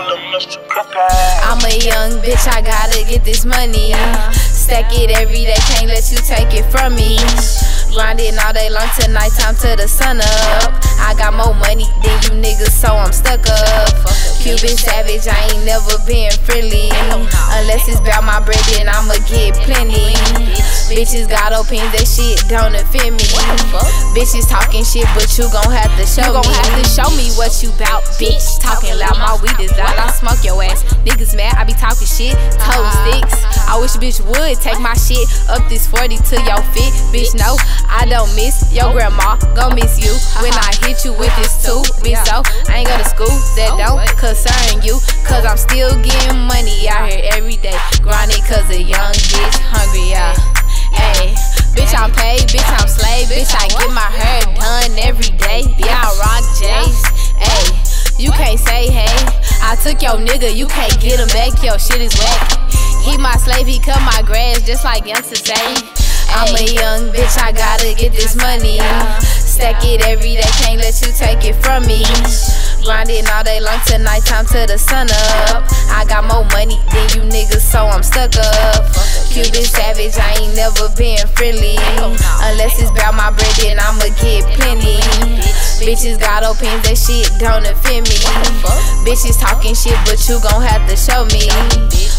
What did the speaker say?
I'm a young bitch, I gotta get this money. Stack it every day, can't let you take it from me. Grinding all day long till nighttime till the sun up. I got more money than you niggas, so I'm stuck up. Cuban savage, I ain't never been friendly. Unless it's about my bread, then I'ma get plenty. Bitches got opinions, that shit don't offend me. Bitches talking shit, but you gon' have to show me. You gon' have to show me what you bout, bitch. Talking loud, my weed is out, I smoke your ass. Niggas mad, I be talking shit, toting sticks. I wish a bitch would take my shit up this 40 to your fit. Bitch, no, I don't miss your grandma, gon' miss you when I hit you with this too. Bitch, so I ain't go to school, that don't concern you. Cause I'm still getting money out here every day. Grinding cause a young bitch hungry, yeah. Ayy, bitch, I'm paid, bitch, I'm slave. Bitch, I get my hair done every day. Yeah, I rock J's. Ayy, you can't say hey. I took your nigga, you can't get him back. Your shit is whack. He my slave, he cut my grass just like youngsters say. I'm a young bitch, I gotta get this money. Stack it every day, can't let you take it from me. Grinding all day long till nighttime till the sun up. I got more money than you niggas, so I'm stuck up. Cuban savage, I ain't never been friendly. Unless it's about my bread, then I'ma get plenty. Bitches got opinions, that shit don't offend me. Bitches talking shit, but you gon' have to show me.